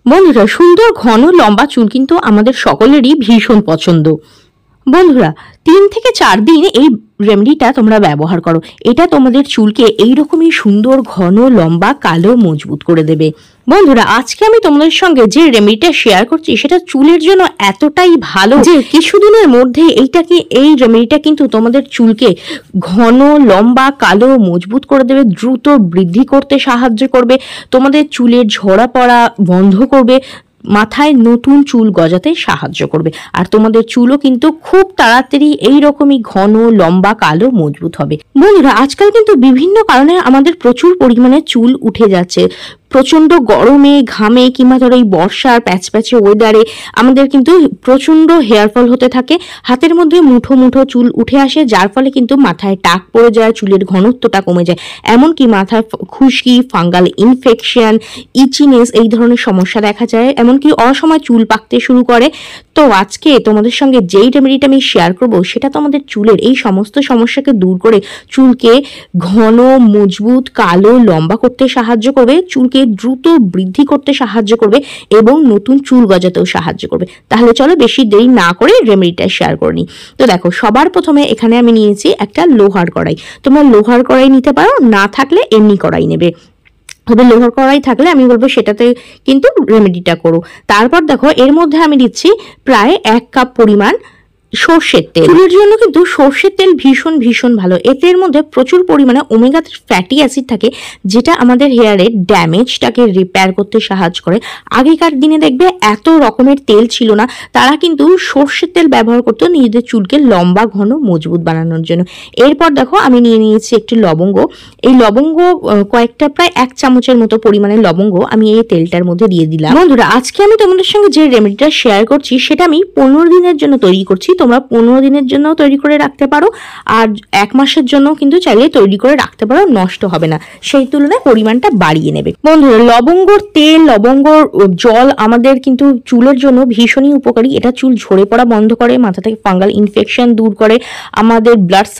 বন্ধুরা, সুন্দর ঘন লম্বা চুল কিন্তু আমাদের সকলেরই ভীষণ পছন্দ। বন্ধুরা, 3 থেকে 4 দিন এই রেমেডিটা তোমরা ব্যবহার করো। এটা তোমাদের চুলকে এইরকমই সুন্দর ঘন লম্বা কালো মজবুত করে দেবে। বন্ধুরা, আজকে আমি তোমাদের সঙ্গে যে রেমেডিটা শেয়ার করছি সেটা চুলের জন্য এতটাই ভালো যে কিছুদিনের মধ্যে এই রেমেডিটা কিন্তু তোমাদের চুলকে ঘন লম্বা কালো মজবুত করে দেবে, দ্রুত বৃদ্ধি করতে সাহায্য করবে, তোমাদের চুলের ঝরা পড়া বন্ধ করবে, মাথায় নতুন চুল গজাতে সাহায্য করবে। আর তোমাদের চুলও কিন্তু খুব তাড়াতাড়ি এইরকমই ঘন লম্বা কালো মজবুত হবে। বন্ধুরা, আজকাল কিন্তু বিভিন্ন কারণে আমাদের প্রচুর পরিমাণে চুল উঠে যাচ্ছে। প্রচন্ড গরমে, ঘামে, কিংবা ধরো এই বর্ষার প্যাচপ্যাচে ওয়েদারে আমাদের কিন্তু প্রচন্ড হেয়ার ফল হতে থাকে। হাতের মধ্যে মুঠো মুঠো চুল উঠে আসে, যার ফলে কিন্তু মাথায় টাক পড়ে যায়, চুলের ঘনত্বটা কমে যায়, এমনকি মাথায় খুশকি, ফাঙ্গাল ইনফেকশন, ইচিনেস এই ধরনের সমস্যা দেখা যায়, এমনকি অসময় চুল পাকতে শুরু করে। তো আজকে তোমাদের সঙ্গে যেই রেমেডিটা আমি শেয়ার করবো সেটা তোমাদের চুলের এই সমস্ত সমস্যাকে দূর করে চুলকে ঘন মজবুত কালো লম্বা করতে সাহায্য করবে, চুলকে দ্রুত বৃদ্ধি করতে সাহায্য করবে এবং নতুন চুল গজাতেও সাহায্য করবে। তাহলে চলো বেশি দেরি না করে রেমেডিটা শেয়ার করে নিই। তো দেখো, সবার প্রথমে এখানে আমি নিয়েছি একটা লোহার কড়াই। তোমরা লোহার কড়াই নিতে পারো, না থাকলে এমনি কড়াই নেবে। তবে লোহার কড়াই থাকলে আমি বলবো সেটাতে কিন্তু রেমেডিটা করো। তারপর দেখো, এর মধ্যে আমি দিচ্ছি প্রায় 1 কাপ পরিমাণ সর্ষের তেল। চুলের জন্য কিন্তু সর্ষের তেল ভীষণ ভীষণ ভালো। এর মধ্যে প্রচুর পরিমাণে ওমেগা 3 ফ্যাটি অ্যাসিড থাকে, যেটা আমাদের হেয়ারের ড্যামেজটাকে রিপেয়ার করতে সাহায্য করে। আগেকার দিনে দেখবে এত রকমের তেল ছিল না, তারা কিন্তু সর্ষের তেল ব্যবহার করতো নিজেদের চুলকে লম্বা ঘন মজবুত বানানোর জন্য। এরপর দেখো, আমি নিয়ে নিয়েছি একটি লবঙ্গ। এই লবঙ্গ কয়েকটা, প্রায় 1 চামচের মতো পরিমাণে লবঙ্গ আমি এই তেলটার মধ্যে দিয়ে দিলাম। বন্ধুরা, আজকে আমি তোমাদের সঙ্গে যে রেমেডিটা শেয়ার করছি সেটা আমি 15 দিনের জন্য তৈরি করছি। তোমরা 15 দিনের জন্য তৈরি করে রাখতে পারো, আর 1 মাসের জন্য কিন্তু চাইলে তৈরি করে রাখতে পারো, নষ্ট হবে না। সেই তুলনায় পরিমাণটা বাড়িয়ে নেবে। বন্ধুরা, লবঙ্গর তেল, লবঙ্গর জল আমাদের কিন্তু চুলের জন্য ভীষণই উপকারী। এটা চুল ঝরে পড়া বন্ধ করে, মাথা থেকে ফাঙ্গাল ইনফেকশন দূর করে, আমাদের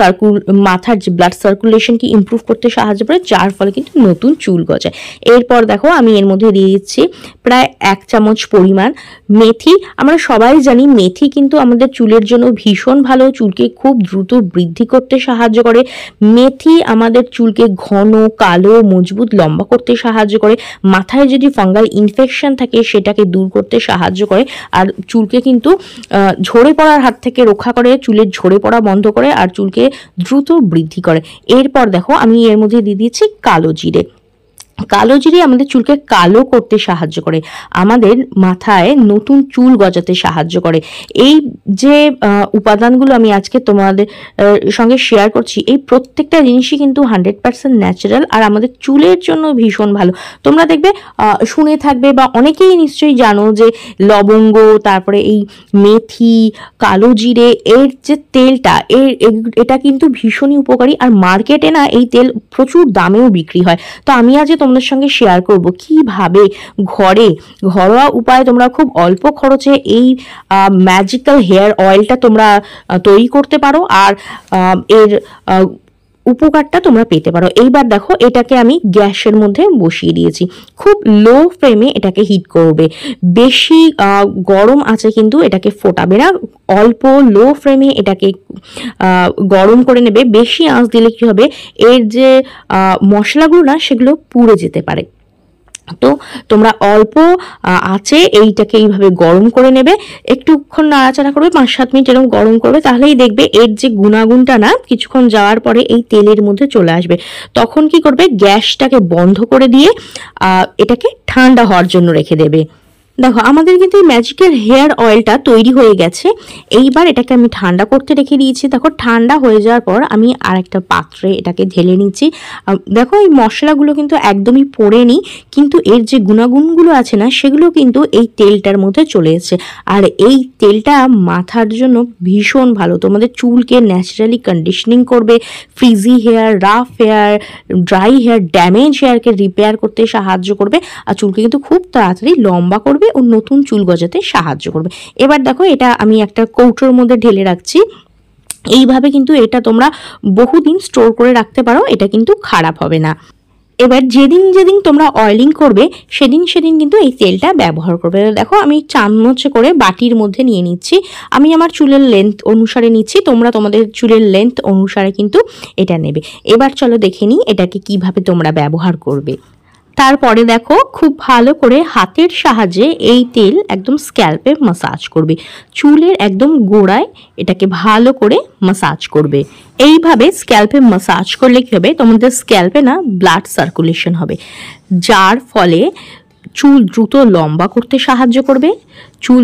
মাথার যে ব্লাড সার্কুলেশনকে ইমপ্রুভ করতে সাহায্য করে, যার ফলে কিন্তু নতুন চুল গজায়। এরপর দেখো, আমি এর মধ্যে দিয়ে দিচ্ছি প্রায় 1 চামচ পরিমাণ মেথি। আমরা সবাই জানি মেথি কিন্তু আমাদের চুলের জন্য ভীষণ ভালো, চুলকে খুব দ্রুত বৃদ্ধি করতে সাহায্য করে। মেথি আমাদের চুলকে ঘন কালো মজবুত লম্বা করতে সাহায্য করে, মাথায় যদি ফাঙ্গাল ইনফেকশন থাকে সেটাকে দূর করতে সাহায্য করে, আর চুলকে কিন্তু ঝরে পড়ার হাত থেকে রক্ষা করে, চুলের ঝরে পড়া বন্ধ করে, আর চুলকে দ্রুত বৃদ্ধি করে। এরপর দেখো, আমি এর মধ্যে দিয়ে দিচ্ছি কালো জিরে। কালো জিরে আমাদের চুলকে কালো করতে সাহায্য করে, আমাদের মাথায় নতুন চুল গজাতে সাহায্য করে। এই যে উপাদানগুলো আমি আজকে তোমাদের সঙ্গে শেয়ার করছি, এই প্রত্যেকটা জিনিসই কিন্তু 100% ন্যাচারাল, আর আমাদের চুলের জন্য ভীষণ ভালো। তোমরা দেখবে শুনে থাকবে, বা অনেকেই নিশ্চয়ই জানো যে লবঙ্গ, তারপরে এই মেথি, কালো জিরে, এর যে তেলটা, এটা কিন্তু ভীষণই উপকারী, আর মার্কেটে না এই তেল প্রচুর দামেও বিক্রি হয়। তো আমি আজ তোমাদের সঙ্গে শেয়ার করব কিভাবে ঘরোয়া উপায়ে তোমরা খুব অল্প খরচে এই ম্যাজিক্যাল হেয়ার অয়েলটা তোমরা তৈরি করতে পারো, আর এর উপকারটা তোমরা পেতে পারো। এইবার দেখো, এটাকে আমি গ্যাসের মধ্যে বসিয়ে দিয়েছি। খুব লো ফ্লেমে এটাকে হিট করবে, বেশি গরম আছে কিন্তু এটাকে ফোটাবে না, অল্প লো ফ্লেমে এটাকে গরম করে নেবে। বেশি আঁচ দিলে কি হবে, এর যে মশলাগুলো না সেগুলো পুড়ে যেতে পারে। তো তোমরা অল্প আছে এইটাকে এইভাবে গরম করে নেবে, একটুক্ষণ নাড়াচাড়া করবে, 5-7 মিনিট এরকম গরম করবে, তাহলেই দেখবে এর যে গুণাগুণটা না কিছুক্ষণ যাওয়ার পরে এই তেলের মধ্যে চলে আসবে। তখন কি করবে, গ্যাসটাকে বন্ধ করে দিয়ে এটাকে ঠান্ডা হওয়ার জন্য রেখে দেবে। দেখো, আমাদের কিন্তু এই ম্যাজিক্যাল হেয়ার অয়েলটা তৈরি হয়ে গেছে। এইবার এটাকে আমি ঠান্ডা করতে রেখে দিয়েছি। দেখো, ঠান্ডা হয়ে যাওয়ার পর আমি আর একটা পাত্রে এটাকে ঢেলে নিচ্ছি। দেখো, এই মশলাগুলো কিন্তু একদমই পড়েনি, কিন্তু এর যে গুণাগুণগুলো আছে না সেগুলো কিন্তু এই তেলটার মধ্যে চলে এসেছে। আর এই তেলটা মাথার জন্য ভীষণ ভালো, তোমাদের চুলকে ন্যাচারালি কন্ডিশনিং করবে, frizzy hair, rough hair, dry hair, damage হেয়ারকে রিপেয়ার করতে সাহায্য করবে, আর চুলকে কিন্তু খুব তাড়াতাড়ি লম্বা করবে ও নতুন চুল গজাতে সাহায্য করবে। এবার দেখো, এটা আমি একটা কৌটোর মধ্যে ঢেলে রাখছি। এইভাবে কিন্তু এটা তোমরা বহুদিন স্টোর করে রাখতে পারো, এটা কিন্তু খারাপ হবে না। এবার যেদিন যেদিন তোমরা অয়েলিং করবে সেদিন সেদিন কিন্তু এই তেলটা ব্যবহার করবে। দেখো আমি চামচ করে বাটির মধ্যে নিয়ে নিচ্ছি, আমি আমার চুলের লেন্থ অনুসারে নিচ্ছি, তোমরা তোমাদের চুলের লেন্থ অনুসারে কিন্তু এটা নেবে। এবার চলো দেখে নিই এটাকে কিভাবে তোমরা ব্যবহার করবে। তারপরে দেখো খুব ভালো করে হাতের সাহায্যে এই তেল একদম স্ক্যাল্পে মাসাজ করবে, চুলের একদম গোড়ায় এটাকে ভালো করে মাসাজ করবে। এইভাবে স্ক্যাল্পে মাসাজ করলে কি হবে, তোমাদের স্ক্যাল্পে না ব্লাড সার্কুলেশন হবে, যার ফলে চুল দ্রুত লম্বা করতে সাহায্য করবে, চুল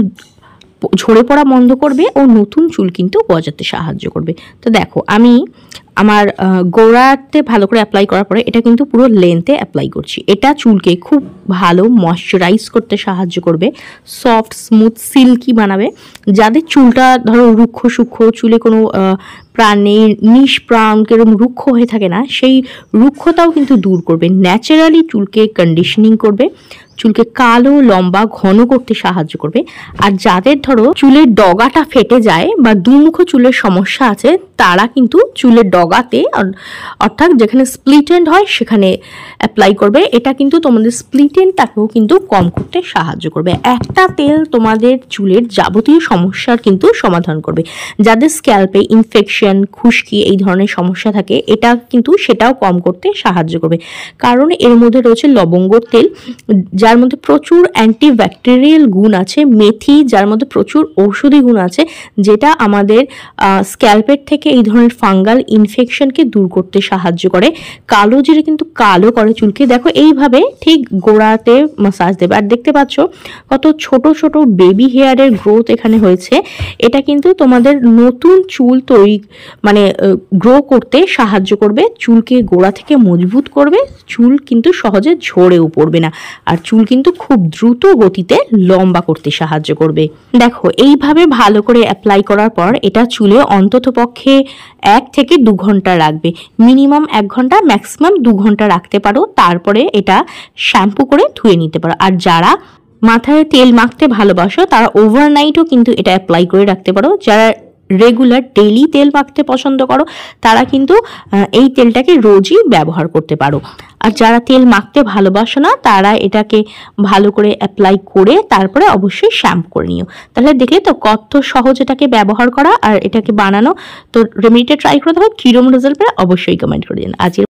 ঝরে পড়া বন্ধ করবে ও নতুন চুল কিন্তু গজাতে সাহায্য করবে। তো দেখো আমি আমার গোড়াতে ভালো করে অ্যাপ্লাই করার পরে এটা কিন্তু পুরো লেন্থে অ্যাপ্লাই করছি। এটা চুলকে খুব ভালো ময়শ্চারাইজ করতে সাহায্য করবে, সফট স্মুথ সিল্কি বানাবে। যাদের চুলটা ধরো রুক্ষ সূক্ষ্ম, চুলে কোনো প্রাণের নিষ্প্রাণ কেরম রুক্ষ হয়ে থাকে না, সেই রুক্ষতাও কিন্তু দূর করবে। ন্যাচারালি চুলকে কন্ডিশনিং করবে, চুলকে কালো লম্বা ঘন করতে সাহায্য করবে। আর যাদের ধরো চুলের ডগাটা ফেটে যায় বা দুমুখ চুলের সমস্যা আছে, তারা কিন্তু চুলের ডগাতে অর্থাৎ যেখানে স্প্লিট এন্ড হয় সেখানে অ্যাপ্লাই করবে। এটা কিন্তু তোমাদের স্প্লিট এন্ডটাকেও কিন্তু কম করতে সাহায্য করবে। একটা তেল তোমাদের চুলের যাবতীয় সমস্যার কিন্তু সমাধান করবে। যাদের স্ক্যাল্পে ইনফেকশন, খুশকি এই ধরনের সমস্যা থাকে, এটা কিন্তু সেটাও কম করতে সাহায্য করবে, কারণ এর মধ্যে রয়েছে লবঙ্গ তেল, যার মধ্যে প্রচুর অ্যান্টিব্যাকটেরিয়াল গুণ আছে, মেথি যার মধ্যে প্রচুর ঔষধি গুণ আছে, যেটা আমাদের স্ক্যাল্পের থেকে এই ধরনের ফাঙ্গাল ইনফেকশনকে দূর করতে সাহায্য করে। কালো জিরে কিন্তু কালো করে চুলকে। দেখো এইভাবে ঠিক গোড়াতে মাসাজ দেবে। আর দেখতে পাচ্ছ কত ছোট ছোট বেবি হেয়ারের গ্রোথ এখানে হয়েছে। এটা কিন্তু তোমাদের নতুন চুল তৈরি মানে গ্রো করতে সাহায্য করবে, চুলকে গোড়া থেকে মজবুত করবে, চুল কিন্তু সহজে ঝরেও পড়বে না, আর চুল কিন্তু খুব দ্রুত গতিতে লম্বা করতে সাহায্য করবে। দেখো এইভাবে ভালো করে অ্যাপ্লাই করার পর এটা চুলে অন্তত পক্ষে 1 থেকে 2 ঘন্টা রাখবে। মিনিমাম 1 ঘন্টা, ম্যাক্সিমাম 2 ঘন্টা রাখতে পারো। তারপরে এটা শ্যাম্পু করে ধুয়ে নিতে পারো। আর যারা মাথায় তেল মাখতে ভালোবাসো তারা ওভারনাইটও কিন্তু এটা অ্যাপ্লাই করে রাখতে পারো। যারা রেগুলার ডেইলি তেল মাখতে পছন্দ করো তারা কিন্তু এই তেলটাকে রোজই ব্যবহার করতে পারো। আর যারা তেল মাখতে ভালোবাসো না তারা এটাকে ভালো করে অ্যাপ্লাই করে তারপরে অবশ্যই শ্যাম্পু করে নিও। তাহলে দেখলে তো কত সহজ এটাকে ব্যবহার করা আর এটাকে বানানো। তো রেমেডিটা ট্রাই করে দেখো, কিরম রেজাল্ট পেলে অবশ্যই কমেন্ট করে দিন। আজকে